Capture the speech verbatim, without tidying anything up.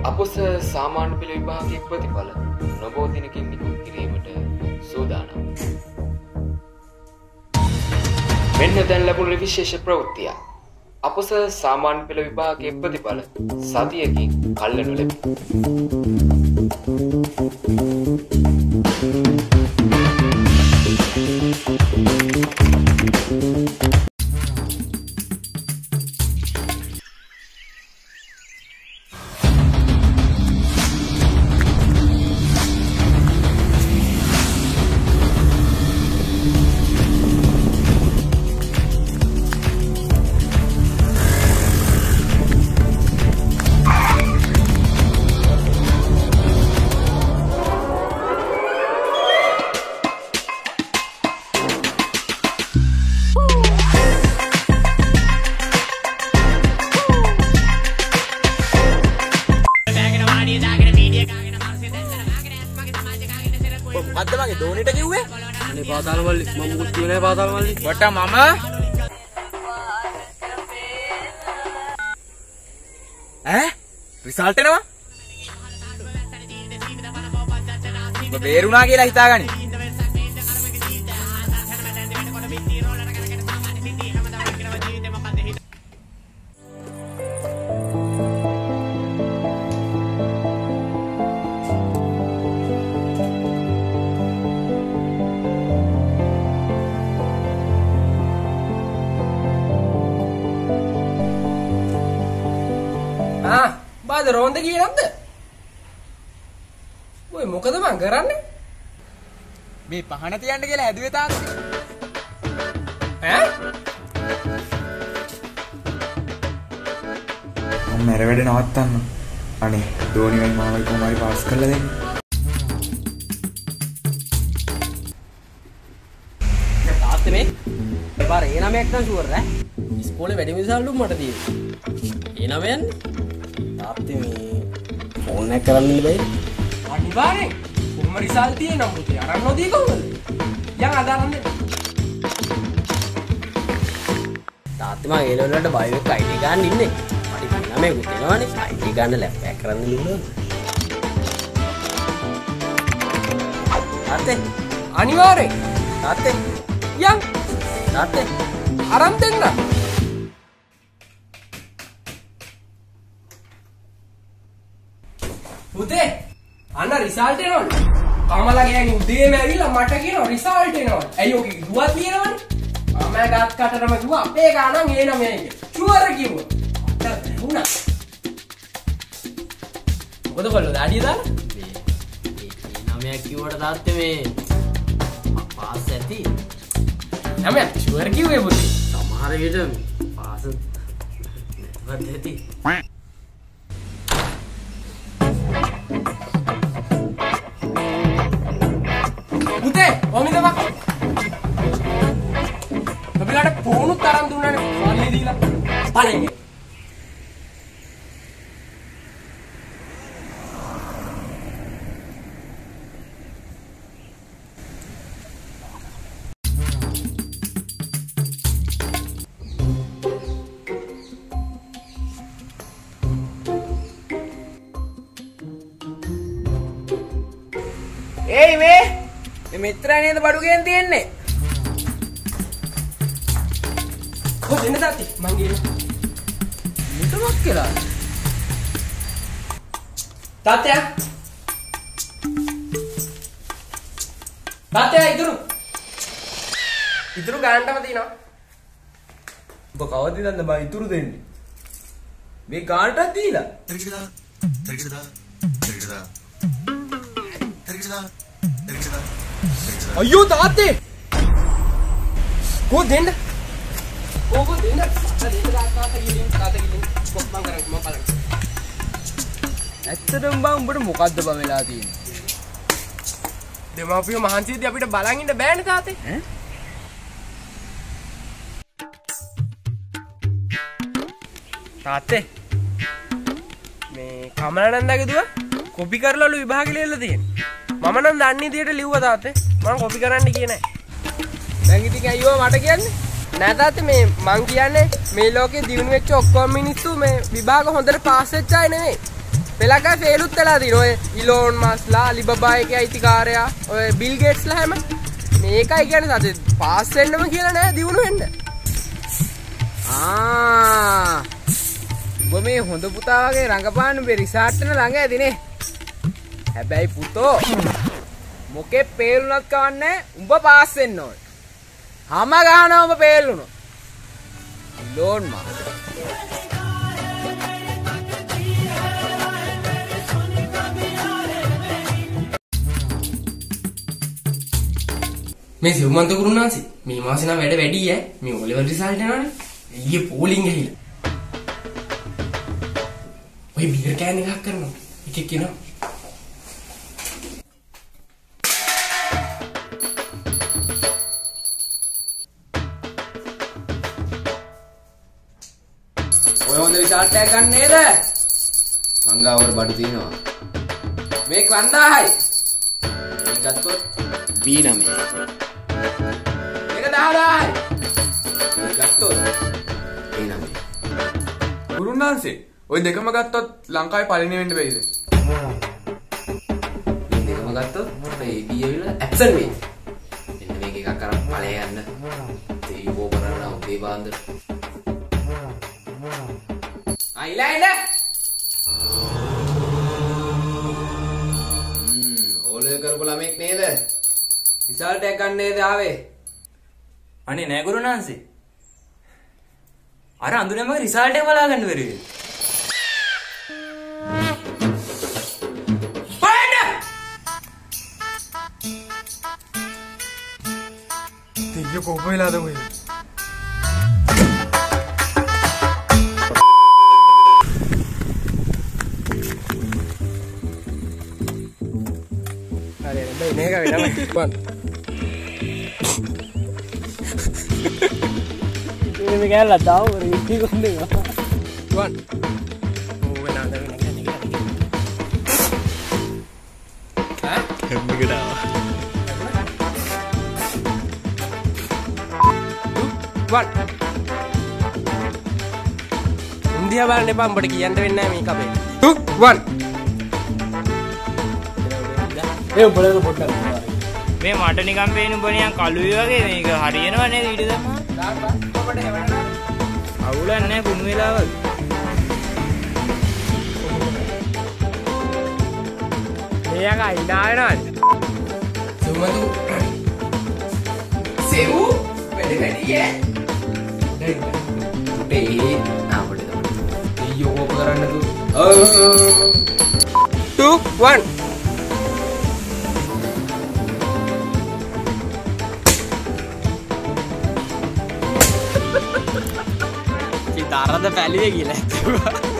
අපොස සාමාන්‍ය පෙළ විභාගයේ ප්‍රතිඵල නොබෝ දිනකින් නිකුත් කිරීමට සූදානම්. මෙන්න දැන් ලැබුණු විශේෂ ප්‍රවෘත්තිය. අපොස සාමාන්‍ය පෙළ විභාගයේ ප්‍රතිඵල සතියකින් කල්ලනු ලැබේ. මොකද්ද මගේ දෝනිට කිව්වේ? අනේ පාතාල මල්ලි මම මුකුත් කිව්වේ නෑ පාතාල මල්ලි. වට මම ඈ රිසල්ට් එනවා. ඔබ බේරුණා කියලා හිතාගනි. ආ බාද රෝන්ද ගියේ නැද්ද? ඔය මොකද මං කරන්නේ? මේ පහන තියන්න කියලා හැදුවේ තාත්තේ. ඈ? මම මැර වැඩ නවත්තන්න. අනේ ධෝනිවයි මාවයි කොහොමරි පාස් කරලා දෙන්න. තාත්තේ මේ පාර ඒ නමයක් නම් ෂුවර් ඈ. ඉස්කෝලේ වැඩි මිසල්ලු මට තියෙන්නේ. ඒ නම යන්නේ. තාත්තේ මේ ෆෝන් එක කරන්න ඉන්න බෑනේ. අනිවාර්යෙන්. කොහොම රිසල්ට් තියෙනවා පුතේ. අරන් නොදී කොහොමද? යන් අදාරන්න. තාත්තේ මම ඒ ලෙවල් වලට බයෝ එක අයිඩි ගන්න ඉන්නේ. මට නමයකුත් එනවනේ. අයිඩි ගන්න ලැප් එක කරන්න ඉන්නවා. තාත්තේ අනිවාර්යෙන්. තාත්තේ යන්. තාත්තේ අරන් දෙන්න. පුතේ අන්න රිසල්ට් එනවනේ. කමලා ගෑණි උදේම ඇවිල්ලා මට කියනවා රිසල්ට් එනවා. ඇයි ඔක දුවත් ලියනවනේ? මම ගාත් කටරම කිව්වා අපේ ගානන් ඒ නමයි කියලා. ෂුවර් කිව්වා. අත වුණා. මොකද බලලා දාඩිය දාලා? මේ මේ නමයක් කිව්වට තාත්තේ මේ පාස් ඇති. නමයක් ෂුවර් කිව්වේ පුතේ. සමහර විට පාස් නැත්වත් ඇති. පුතේ ඔමිදම ඔබලාට ෆෝනුත් තරම් දුන්නානේ සල්ලි දීලා බලන්න. ඒයි මේ මේ මෙත්‍රා නේද බඩු ගෙන් තියන්නේ? කොහෙද ඉන්නේ තාත්තේ? මං ගියේ. මුතමක් කියලා. තාත්තේ. තාත්තේ ඉතුරු. ඉතුරු ගානටම දිනවා. ඔබ කවදද දන්න බා ඉතුරු දෙන්නේ? මේ කාටද දීලා? තරිකිටදා තරිකිටදා තරිකිටදා තරිකිටදා තරිකිටදා අයියෝ තාත්තේ කො දෙන්න. කොහොම දෙන්න? තාත්තා දෙන්න තාත්තා ගිහින් තාත්තා ගිහින් කොහොම මං කරන්නේ මම බලන්න. ඇත්තටම බා උඹට මොකද්ද බා වෙලා තියෙන්නේ? දෙමාපියෝ මහන්සියදී අපිට බලන් ඉන්න බෑනේ තාත්තේ. ඈ? තාත්තේ මේ කමලනන්දගේ දුව කොපි කරලාලු විභාගෙ ලියලා තියෙන්නේ. මම නම් දන්නේ විදියට ලිව්වා තාත්තේ. මම කොපි කරන්න ගියේ නැහැ. දැන් ඉතින් අයියෝ මට කියන්නේ නෑ තාත්තේ මේ මං කියන්නේ මේ ලෝකේ දිනු වෙච්ච ඔක්කොම මිනිස්සු මේ විභාග හොඳට පාස් වෙච්ච අය නෙවෙයි. පෙලක ෆේලුත් වෙලා තියෙනවා. ඔය ඉලෝන් මස්ලා, අලිබබා එකේ අයිතිකාරයා, ඔය බිල් ගේට්ස්ලා හැම මේකයි කියන්නේ සතේ පාස් වෙන්නම කියලා නෑ දිනුන වෙන්න. ආ ඔබ මේ හොඳ පුතා වගේ රංගපාන්න මේ රිසාර්ට් එක ළඟ ඇදිනේ. හැබැයි පුතෝ මොකේ පේරුණත් කවන්නේ උඹ පාස් වෙන්න ඕනේ. හැම ගහනවා උඹ පේරුණා. ලෝන් මා. මේ සිව්මන්ත කුරුනාසි මේ මාසේ නම් වැඩ වැඩි ඈ. මේ O level result එනවනේ. ඊයේ පෝලිං ගිහිල්ලා. ඔය බීර් කෑන් එකක් කරනවා. එකෙක් කියනවා. ඔය හොඳ රිසල්ට් එකක් ගන්න නේද? මං ගාවට බඩු තියෙනවා. මේක වන්දාහයි. මේක ගත්තොත් B නම. මේක දහදාහයි. මේක ගත්තොත් A නම. ගුරුනාන්සේ ඔය දෙකම ගත්තොත් ලංකාවේ පළවෙනි වෙන්න බැයිද? මේ දෙකම ගත්තොත් අපේ A B ඇවිල්ලා ඇබ්සන්ට් වෙයි. එන්න මේක එකක් කරන් ඵලය යන්න. තේයෝ කරන්න උදේ බාන්දර. ආයිලා ඉන්න. හ්ම් ඕලේ කරපු ළමෙක් නේද? රිසල්ට් එක ගන්න නේද ආවේ? අනේ නෑ ගුරුනාන්සේ. අර අඳුනම රිසල්ට් එක බලා ගන්න බැරි වෙයි. දෙයියෝ කොහොම වෙලාද ඔය? හරි බයි මේක වෙනම වන්. ini kayak lah tahu ini konde වන්. ඕ වෙනා දගෙන ගන්නේ කියලා. ඈ? මේක දාව. වන්. ඉන්දියා බලන්න එපා උඹට කියන්න වෙන්නේ නැහැ මේක අපේ. two one. ඒ උඹලට පොඩ්ඩක් මේ මට නිකන් පේන උඹ නිකන් කළුයි වගේ මේක හරියනව නේද ඊට දැම්මා? දාපා ඔබට හැවණා. අවුලක් නැහැ කුණු වෙලා වගේ. මේක අයිනායනන්. සුමතු. සෙව් වැඩි වැඩි ඈ. දෙයි නාමඩ තමයි. ඊයෝ ඕක කරන්න තු. two one. තරද පැලිය කියලා